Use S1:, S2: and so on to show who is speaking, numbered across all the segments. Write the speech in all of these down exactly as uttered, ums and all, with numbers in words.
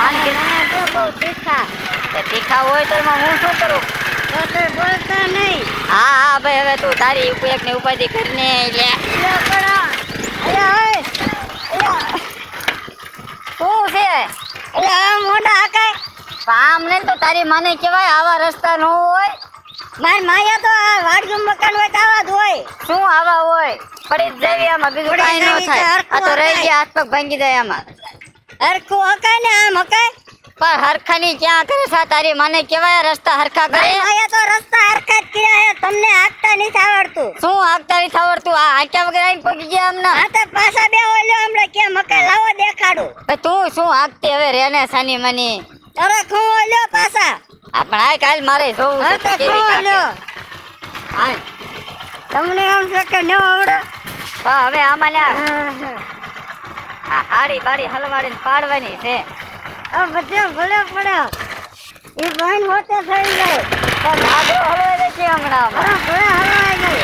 S1: આને કે
S2: તો બહુ તીખા
S1: તે તીખા હોય તો એમાં હું શું કરું?
S2: તો તે બોલતા નહીં.
S1: હા હા ભાઈ હવે તું તારી એક ને ઉપાધિ કરીને લે
S2: લે પડા અલ્યા ઓય
S1: શું છે?
S2: અલ્યા આ મોઢા હકાય.
S1: આમ ને તો તારી માને કહેવાય આવા રસ્તા ન હોય.
S2: માર માયા તો આ વાડનું મકાન હોય તો આવા જ હોય.
S1: શું આવા હોય? પડી જ જાવી આમાં બીજું
S2: પડી
S1: કાંઈ ન
S2: જાવી
S1: થાય.
S2: તો
S1: આ તો
S2: હરખું
S1: રહી
S2: હકાય.
S1: ગયા હાથ પગ ભાંગી જાય આમાં.
S2: હરખું હકાય ને આમ હકાય.
S1: પણ હરખાની ક્યાં કરે છે તારી માને કહેવાય રસ્તા હરખા કરે?
S2: માર માયા તો રસ્તા હરખા જ કર્યા હે. તમને હાંકતા નથી આવડતું.
S1: શું આગતા નથી આવડતું? આ હાંક્યા વગર આવીને પગી ગયા આમના.
S2: આ તો પાછા બે ઓલ્યો હમણાં કેમ હકાય લાવો દેખાડું.
S1: ભાઈ તું શું હાંકતી હવે રેને સાની મની?
S2: અરે ખો ઓલ્યો પાછા.
S1: આ પણ આ કાલ મારે જોવું
S2: હા
S1: છે
S2: તો
S1: કેવી
S2: ખો
S1: કાકે.
S2: ઓલ્યો.
S1: હાલ.
S2: તમને એમ છે કે ન આવડે?
S1: પણ હવે આમાં લ્યા
S2: હા,
S1: આ હાડી બાડી હલવાડીને પાડવાની છે.
S2: આ બધે ભલે પડે એ બહેન હોતે થઈ જાય.
S1: પણ આડો હલવાઈ છે હમણાં આમાં.
S2: અરે ભલે હલવાઈ ગઈ.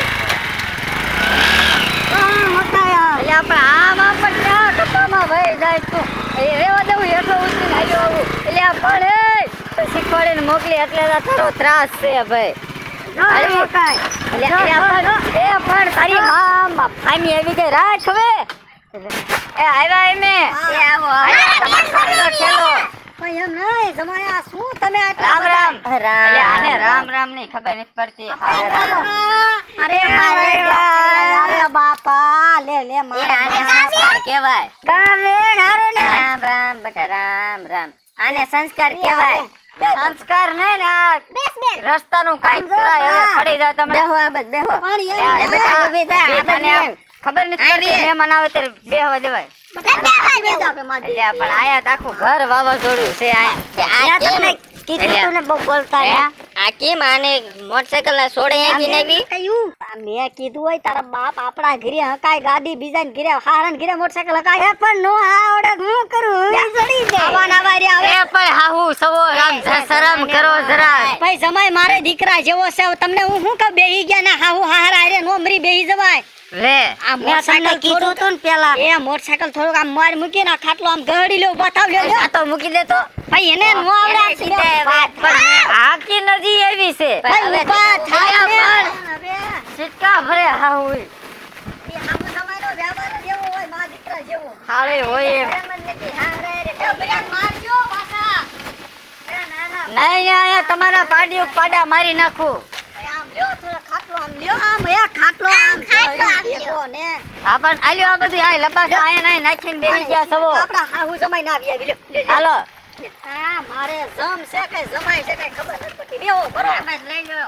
S2: આમ હકાયા.
S1: એટલે આપણે આમાં પણ ક્યાં કપામાં વહી જાય તું? એ રેવા દેવું હેઠો ઉતરીને આવ્યો આવું. એટલે આ પણ એ તો શીખવાડીને મોકલી એટલે તો તારો ત્રાસ છે ભાઈ.
S2: જો
S1: અરે,
S2: હકાય.
S1: એટલે એ પણ એ પણ તારી માં ફાની આવી ગઈ રાખ હવે. એ આવ્યા એમે.
S2: એ આવો, આવો.
S1: આવ્યા તમારો સામેલો ઠેલો.
S2: પણ એમ નહીં જમાયા શું તમે
S1: રામ રામ.
S2: રામ
S1: એટલે આને રામ રામ ની ખબર નથી પડતી.
S2: અરે મારે અરે બાપા લે લે
S1: એ આને સંસ્કાર કહેવાય.
S2: ગાવે હારો ને
S1: રામ રામ બેટા રામ રામ. આને સંસ્કાર કહેવાય. સંસ્કાર નહીં ને આ રસ્તાનું કાંઈ કરાય હવે પડી જાવ તમે.
S2: બેહો આ બસ બેહો
S1: એ બેટા ઊભી થા. આ તને આમ ખબર નથી પડતી મહેમાન આવે ત્યારે બેહવા દેવાય. એટલે પણ આયા તો આખું ઘર વાવાઝોડું છે આયા.
S2: તમને કીધું તું ને બહુ બોલતા
S1: હે?
S2: રહ્યા.
S1: આ કેમ આને મોટરસાઇકલ ના સોડે આંગી નાખી?
S2: કયું આ મેં કીધું હોય તારા બાપ આપણા ઘરે હકાય ગાડી બીજાને ઘરે હારણ ઘરે મોટરસાઇકલ હકાય હે પણ નો આવડે હું કરું હું ચડી જાય આવા ના વારી આવે
S1: એ પણ હાહુ સવો રામ શરમ કરો જરા.
S2: ભાઈ જમાઈ મારે દીકરા જેવો છે તમને હું શું કહું બેહી ગયા ના હાહુ હારા હારે નો મરી બેહી જવાય.
S1: લે
S2: આ મોટરસાઇકલ કીધું તું ને પેલા એ મોટરસાઇકલ થોડુંક આમ માર મૂકીને આ ખાટલો આમ ગહડી લ્યો બતાવ લ્યો
S1: આ તો મૂકી દે તો.
S2: ભાઈ એને નો આવડે આ સીધા વાત
S1: પણ આકી નદી એવી છે.
S2: ભાઈ ઊભા થાય ને.
S1: સિક્કા ભરે હાહુ
S2: એ હામુ જમાઈનો વ્યવહાર જ એવો હોય મા દીકરા જેવો
S1: હાલે હોય એમ.
S2: એમ જ નથી હારે રે તો બધા મારજો પાછા એ ના ના
S1: નહીં આયા તમારા પાડિયું પાડા મારી નાખું.
S2: આમ લ્યો થોડો ખાટલો આમ લ્યો આમ એ ખાટલો આમ ખાટલો આમ લ્યો ને
S1: આ પણ આલ્યો આ બધું આ લબાસ આયા નાઈ નાખીને બેસી ગયા સવો.
S2: આપડા હાહુ જમાઈ ના આવી લ્યો લ્યો
S1: હાલો.
S2: આ મારે જમ છે કે જમાઈ છે કે ખબર નથી પડતી બેહો બરો
S1: તમે જ લઈ લ્યો.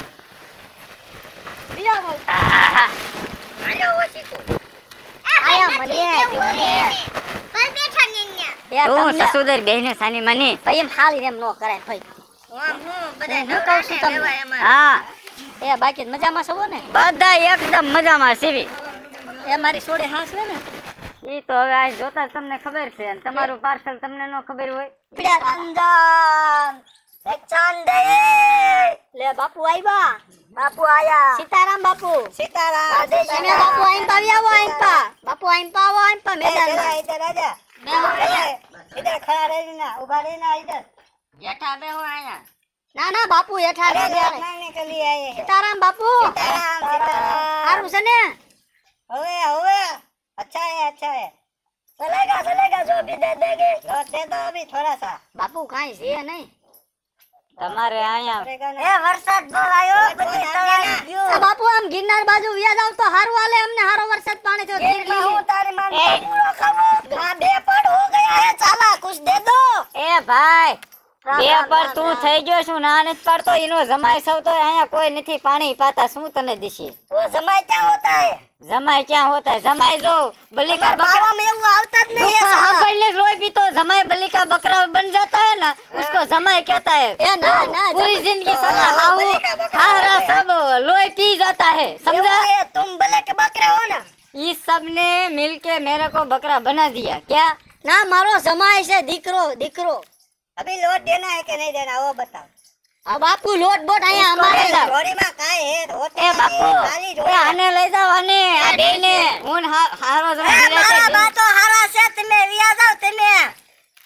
S2: લ્યો બહુ
S1: આહા.
S2: આલ્યો ઓછી તું આયા મને પર બેઠા ને
S1: તું સસુદર બેહને સાની માની.
S2: ભાઈ એમ હાલી એમ નો કરાય ભાઈ
S1: આમ હું
S2: બધા ન કહું છું તમને
S1: હા
S2: એ બાકી મજામાં છો ને
S1: બધા એકદમ મજામાં સીવી.
S2: એ મારી સોડે હાસ છે ને
S1: ઈ તો હવે આ જોતા તમને ખબર છે અને તમારું પાર્સલ તમને ન ખબર હોય.
S2: પીડા રંજન ચાંદે લે બાપુ આવ્યા બાપુ આયા સીતારામ બાપુ સીતારામ તમે બાપુ આઈન પાવી આવો આઈન પા બાપુ આઈન પાવો આઈન પા મેદાન ઇધર આજા બેહો ઇધર ખડા રહી ના ઉભા રહી ના ઇધર
S1: બેઠા બેહો આયા.
S2: ના ના બાપુ હેઠા રહી ગયા
S3: નાને કલી આયે
S2: સીતારામ બાપુ
S3: સીતારામ સીતારામ
S2: સારું છે ને
S3: હવે હવે अच्छा है अच्छा है चलेगा चलेगा जो भी दे देंगे तो दे दो अभी थोड़ा सा
S2: બાપુ કાઈ છે નહીં
S1: તમારે આયા
S3: चलेगा
S2: એ વરસાદ બહુ આવ્યો બધી તળાઈ ગયું આ બાપુ આમ ગિરનાર બાજુ વ્યા જાવ તો હારું હાલે અમને હારો વરસાદ પાણી થયો ગીર
S3: मैं
S2: લીધી
S3: हूँ तारी मान का पूरा खबर हाँ बेपड़ हो गया है साला कुछ दे दो
S1: એ ભાઈ
S2: રામ
S1: બે
S2: રામ
S1: પર
S2: રામ
S1: તું
S2: રામ.
S1: થઈ ગયો છું ના નથી પાડતો એનો જમાઈ સૌ તો અહીંયા કોઈ નથી પાણી પાતા શું તને દીશી.
S3: वो समय क्या होता है
S1: જમાઈ ક્યાં હોતા है? જમાઈ જો बलिका बकरा
S3: बाबा में वो आवता ज नहीं है
S1: हाँ,
S3: साला
S1: पहले लोई भी तो जमाई बलिका बकरा बन जाता है ना उसको जमाई कहता है.
S2: ए ना ना
S1: पूरी जिंदगी साला
S3: हाँ,
S1: हाउ
S3: बलिका बकरा
S1: हारा सब लोई पी जाता है
S3: वो
S1: समझा.
S3: है, तुम भले के बकरे हो ना
S1: इस सब ने मिलके मेरे को बकरा बना दिया क्या.
S2: ના મારો જમાઈ છે દીકરો દીકરો
S3: अभी लोट देना है कि नहीं देना वो बताओ
S2: આ બાપુ લોટ બોટ અહીંયા અમારે
S1: ले जाओ.
S3: जोड़ी में काय है होते
S1: ए बापू
S3: खाली
S1: ए
S3: जोड़ी
S1: आने ले जाओ आने आ बेने उन हा- हारो जमा
S3: ए,
S1: दिला
S3: मारा
S1: के
S3: बातो हारा से तुम्हें विया जाओ तुम्हें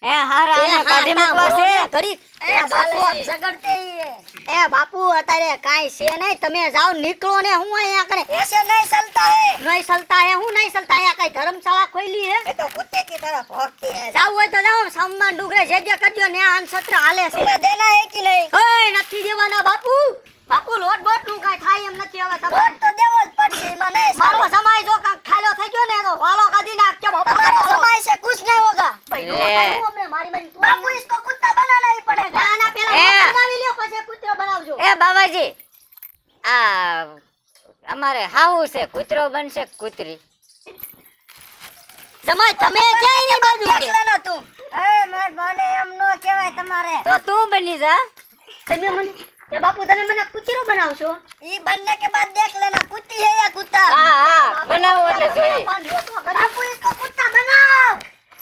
S1: એ હારા આને કાઢી મૂકવા છે.
S2: ઘડી
S3: એ બાપુ આમ ઝઘડતે ઈ હે.
S2: એ બાપુ અત્યારે કાંઈ છે નહીં, તમે જાઓ નીકળો ને. હું અહીંયા કરે
S3: ऐसे नहीं चलता है.
S2: નહીં ચલતા હે, હું નહીં ચલતા. અહીંયા કઈ ધર્મશાળા ખોલી હે?
S3: ये तो कुत्ते की तरह भौंकती है.
S2: જાવું હોય તો જાઓ, સામમાં ડુંગરે જગ્યા કરજો ને. આ સત્ર હાલે છે.
S3: तुम्हें देना है कि नहीं?
S2: ઓય નથી દેવાના બાપુ. બાપુ લોટ બોટ નું કાંઈ થાય એમ નથી. હવે તમારે
S3: वोट तो देवो જ પડશે, એમાં નહીં
S2: મારો
S3: ચાલે.
S2: સમાય જો કાંઈક ખાલો થઈ ગયો ને તો વાલો કાઢી નાખજો બાપુ.
S3: हमारे समाज से कुछ नहीं होगा.
S2: ભાઈ,
S1: લે.
S2: નો કાઢું અમને મારી મારી.
S3: बापू इसको कुत्ता बनाना ही पड़ेगा.
S2: ના ના પેલા
S1: એ.
S2: લોટ બનાવી લ્યો પછી કૂતરો બનાવજો.
S1: એ બાબાજી આ અમારે હાવું છે કૂતરો બનશે કે કૂતરી?
S2: સમાય તમે ક્યાંય ની બાજુ
S3: देख
S2: છે.
S3: लेना तुम. ए मार बाने એમ નો કહેવાય તમારે.
S1: તો તું બની જા.
S2: તમે મને એ બાપુ તમે મને કૂતરો બનાવશો?
S3: ये बनने के बाद देख लेना कुत्ती है या कुत्ता.
S1: હા હા બનાવો એટલે જોઈએ.
S3: बापू इसको कुत्ता बनाओ.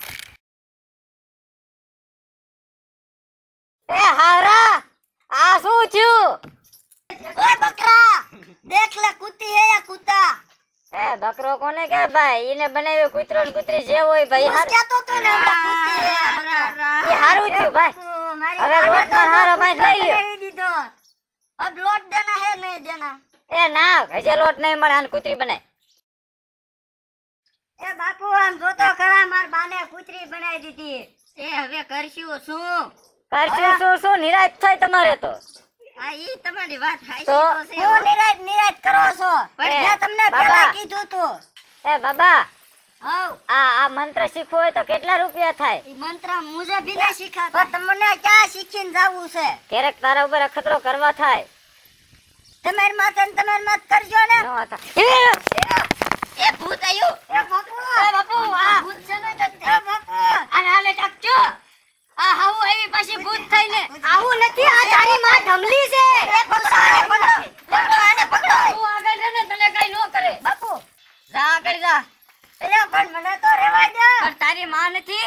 S1: એ હારા આ શું થયું?
S3: ओए बकरा देख ले कुत्ती है या कुत्ता.
S1: એ બકરો કોને કે ભાઈ? ઈને બનાવ્યો કૂતરો ને કૂતરી જે હોય ભાઈ હારું.
S3: क्या तो तूने कुत्ती है या बकरा.
S1: એ હારું થયું ભાઈ. હવે લોટનો હારો ભાઈ લઈ લ્યો.
S3: नहीं दीदो. अब लौट देना है नहीं देना.
S1: એ ના હજે લોટ નહીં મળે આને કૂતરી બનાય.
S3: ए बापू हम जो तो करा मार बाने कुतरी बनाई दीदी. ए હવે કરશું શું.
S1: કરશું શું શું નિરાશ થાય તમારે તો.
S3: આ ઈ તમારી વાત હાચી
S1: તો
S3: તો છે. હું નિરાત નિરાત કરો છો. પણ
S1: એ,
S3: મેં તમને
S1: બાબા.
S3: પહેલા કીધું તું.
S1: એ બાબા
S3: હવ
S1: આ આ મંત્ર શીખવો હોય તો કેટલા રૂપિયા થાય?
S3: ઈ મંત્ર મુજે ભી ના શીખાતા. પણ તમને ક્યાં શીખીને જાવું છે.
S1: ક્યારેક તારા ઉપર અખતરો કરવા થાય.
S3: તમારી માથે ને તમારી માથ કરજો ને.
S1: નો થાય.
S3: એ ભૂત આયું. એ બાપુ એ બાપુ આ ભૂત છે ને તો એ બાપુ
S1: અને આને ટાકજો. આ હાવું એવી પાછી ભૂત થઈને.
S2: આવું નથી, આ તારી માં ઢમલી છે.
S3: એ પકડો આને પકડો. પકડો આને પકડો.
S1: તું આગળ જા ને તને કઈ નો કરે.
S3: બાપુ
S1: જા આગળ જા.
S3: એટલે પણ મને તો રહેવા દે.
S1: પણ તારી માં નથી.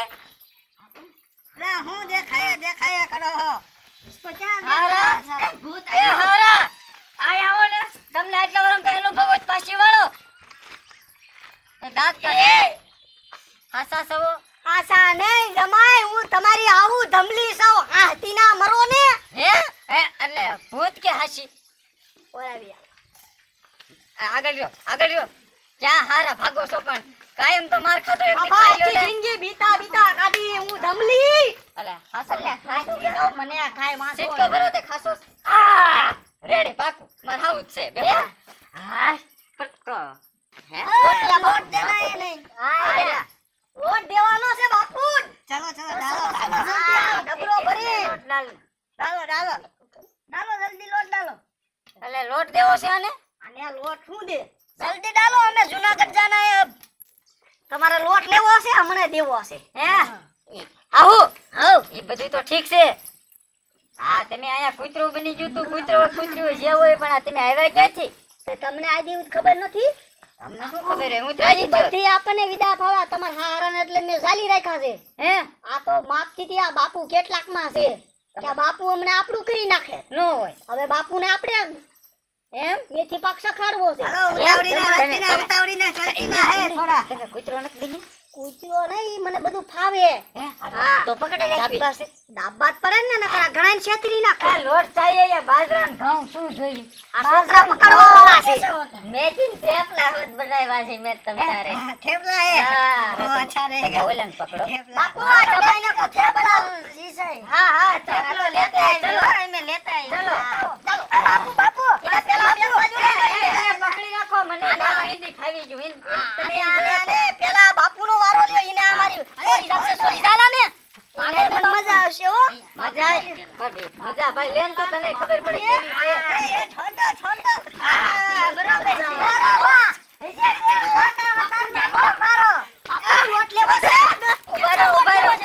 S3: લે હું દેખાય દેખાય કરો હો. इसको क्या
S1: હારા.
S3: देखा? भूत
S1: એ હારા આય આવો ને. તમને આટલા વરમ કઈ અનુભવ જ પાછી વાળો. એ દાંત કાઢે. હાસા સવો.
S2: આશા નહીં જમાય, હું તમારી આવું ધમલી સૌ હાથી ના મરો ને.
S1: હે હે એટલે ભૂત કે હાસી?
S2: ઓરાવી
S1: આ આગળ રહ્યો આગળ રહ્યો. ક્યાં હારા ભાગો છો પણ કાયમ તો માર ખાતો એક
S2: આખી
S1: ખાઈ લ્યો ને.
S2: જિંદગી બીતા બીતા કાઢી હું ધમલી.
S1: અલે હાસા લે
S3: खासू के दो मने आ खाए मांस
S1: સિટકો ભરો તે ખાસો. આ રેડી પાકું માર હાવું જ છે બે. હા પટકો. હે
S3: वोट देना है नहीं.
S1: આયા.
S2: વોટ દેવાનો છે બાપુ.
S3: चलो चलो डालो डालो
S2: આ
S3: जल्दी
S2: ડબરો ભરી
S1: લોટ ડાલ.
S3: डालो डालो डालो जल्दी लोट डालो.
S1: એટલે લોટ દેવો છે આને?
S2: અને આ લોટ શું દે?
S3: जल्दी डालो हमें जूनागढ़ जाना है अब.
S2: તમારે લોટ લેવો છે અમને દેવો છે.
S1: હે આવું આવ એ બધું તો ઠીક છે. હા તમે આયા કૂતરું બની ગયું તું કૂતરો કૂતરું જે હોય પણ આ તમે આવ્યા ક્યાંથી?
S2: તે તમને આ દિવસ ખબર નથી?
S1: તમને શું ખબર હે? હું તો આજે જ
S2: બધી આપણને વિદા થવા તમારા હારાને એટલે મેં ઝાલી રાખ્યા છે.
S1: હે
S2: આ તો માપથી થી આ બાપુ કેટલાક માં છે કે આ બાપુ અમને આપણું કરી નાખે.
S1: નો હોય
S2: હવે બાપુને આપણે
S1: એમ
S2: મેથી પાક સખાડવો છે.
S3: हेलो उतावड़ी ना हस्ती ना उतावड़ी ना चलती ना है थोड़ा.
S1: તમે કૂતરો નથી બની?
S2: કૂતરો નહીં, મને બધું ફાવે.
S1: હે
S2: હા.
S1: તો પકડે રાખી.
S2: પાસે દાબા જ પડે ને નકર આ ઘણાને છેતરી નાખે.
S1: આ લોટ થાય યા બાજરા ને ઘઉં શું જોઈએ?
S2: આ છોકરા પકડવા વાળા છે.
S1: મેથી થેપલા હોત બનાવ્યા છે મેં તમે તારે.
S3: हाँ, ठेपला है.
S1: હા
S3: वो अच्छा रहेगा.
S1: ઓલાને પકડો.
S3: ठेपला.
S2: બાપુ આ દબાઈને કો થેપલા.
S3: शीशा है.
S1: હા હા થેપલો લેતા આય, ચલો
S3: मैं लेता है.
S1: ચલો.
S3: चलो बापू बापू
S2: આ પેલા પેલા બાજુ લે.
S1: એ પકડી રાખો મને હિન્દી ખાવી ગયું હિન્દી.
S2: અને આને આને પેલા બાપુનો વારો લ્યો. ઈને આ મારી સોરી જાશે સોરી જાલા ને. આને મને મજા આવશે હો.
S1: મજા આવી બધી મજા ભાઈ લેન તો તને ખબર પડી
S3: ए,
S1: કેવી છે.
S3: ए, छोड़ो छोड़ो.
S2: આ બરાબર છે.
S3: वाह. ऐसे ऐसे वाटा वाटा देखो मारो.
S2: બાપુ લોટ લેવો છે.
S1: ઉભા રહો, ઉભા રહો.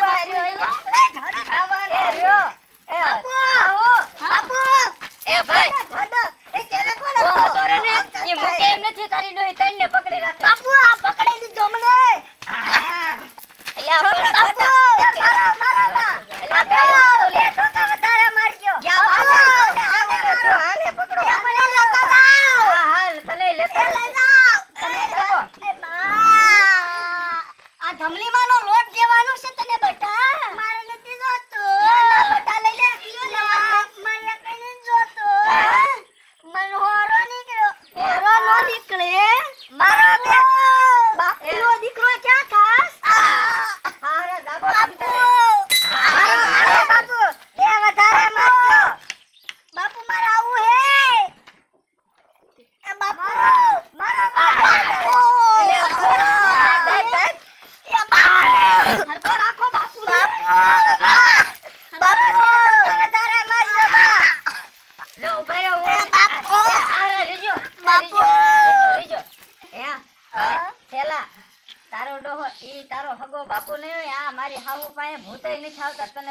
S3: ए, छोड़ो खावाने.
S1: એ રહ્યો. એ આવો.
S3: बापू
S1: એ ભાઈ
S3: छोड़ो. ए, तेरे को
S1: ઓ
S3: ना
S1: તો રે ને એ મૂકે એમ નથી તારી ડોહી તઈને પકડી રાખે.
S3: बापू आ पकड़े लीजो મને.
S1: એટલે આ પકડ,
S3: बापू
S1: પકડ.
S3: मारो मारो ना. बापू લે તો તો વધારે મારજો.
S2: ક્યાં
S3: बापू
S2: બાપુ?
S3: આને પકડો આને પકડો. મને લેતા જાઓ.
S1: હા હા તને લેતા
S3: લઈ જાઓ.
S1: તમે જાઓ.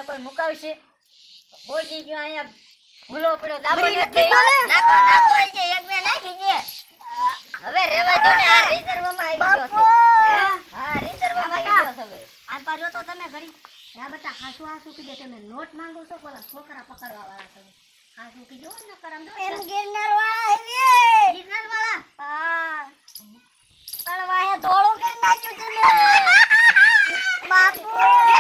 S1: કોઈ મુકાવશે બોજી ગયો અહીંયા ભૂલો પડ્યો દાબો
S2: બરી
S1: નથી
S2: નાખી
S3: નાખો નાખો એ જે એક બે નાખી દે
S1: હવે રેવા દો ને આ રિઝર્વમાં આવી ગયો
S2: બાપુ
S1: છે હા રિઝર્વમાં આવી ગયો છે હવે
S2: આ પાછો તો તમે ઘડી આ બટા હાસુ હાસુ કીધે તમે નોટ માંગો છો પેલા છોકરા પકડવા વાળા છો હાસુ કીધો ને કરમ દો
S3: એમ ગિરનાર વાળા આવી
S2: ગિરનાર વાળા
S3: હા પણ વાહે ધોળું કરી નાખ્યું છે ને બાપુ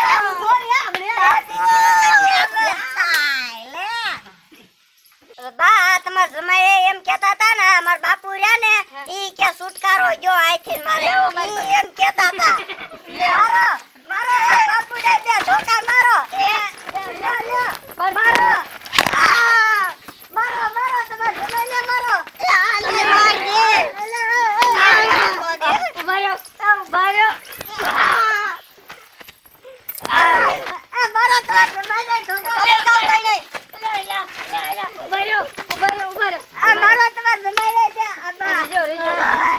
S3: બા તમારા જમાઈએ એમ કહેતા હતા ને મારા બાપુ રહ્યા ને ઈ કે છુટકારો ગયો આઈથી મારે ઈ એમ કહેતા હતા મારો મારો બાપુ ને બે ધોકા મારો લ્યો લ્યો મારો આ, મારો મારો તમારા જમાઈને મારો લે માર દે
S1: ઉભાર્યો ઉભાર્યો
S3: આ મારો તમારા જમાઈને ધોકા દેખાવ નહીં
S1: ઉભાર્યો ઉભાર્યો ઉભાર્યો
S3: આ મારો તમારા જમાઈને છે આબા
S1: રીજો રીજો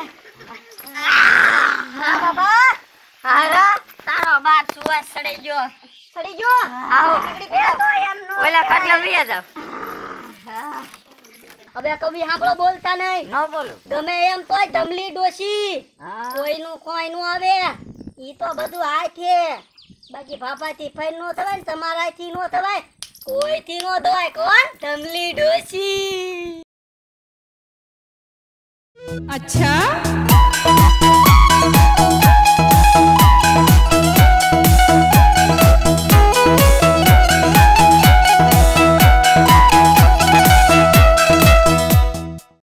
S3: હા બાબા
S1: હારા તારો બાર સુવાસ સડી ગયો
S3: સડી ગયો
S1: આવો
S3: એ તો એમ નો
S1: ઓલા ખાટલા વિયા જાવ
S2: હવે કવિ આપણો બોલતા નહીં
S1: ન બોલું
S2: ગમે એમ તોય ધમલી ડોશી
S1: હા
S2: કોઈનું કોઈ નું આવે ઈ તો બધું હાથે બાકી ભાભાથી ફાઈન નો થવાય ને તમારાથી નો થવાય કોઈથી નો થવાય કોણ ધમલી ડોશી
S4: अच्छा